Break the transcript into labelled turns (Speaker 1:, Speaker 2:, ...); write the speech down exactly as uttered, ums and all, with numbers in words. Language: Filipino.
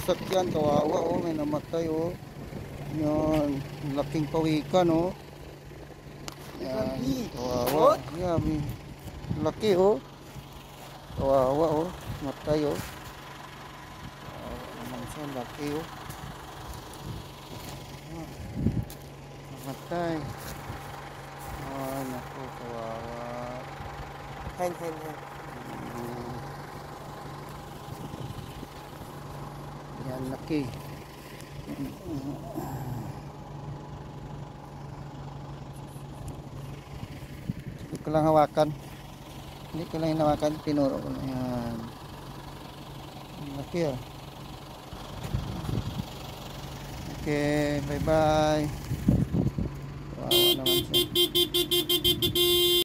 Speaker 1: sasakyan. Kawawa oh, may namatay oh. Yan, laking pawikan oh. Yan, kawawa. Yan, may laki oh. Kawawa oh, matay oh. Kawawa naman siya, laki oh. Namatay. Ay, naku, kawawa.
Speaker 2: Hen, hen, hen.
Speaker 1: Yan, laki. Hindi ko lang hawakan. Hindi ko lang hinawakan. Tinuro ko lang. Yan. Laki ah. Okay, bye bye. Wow, naman siya.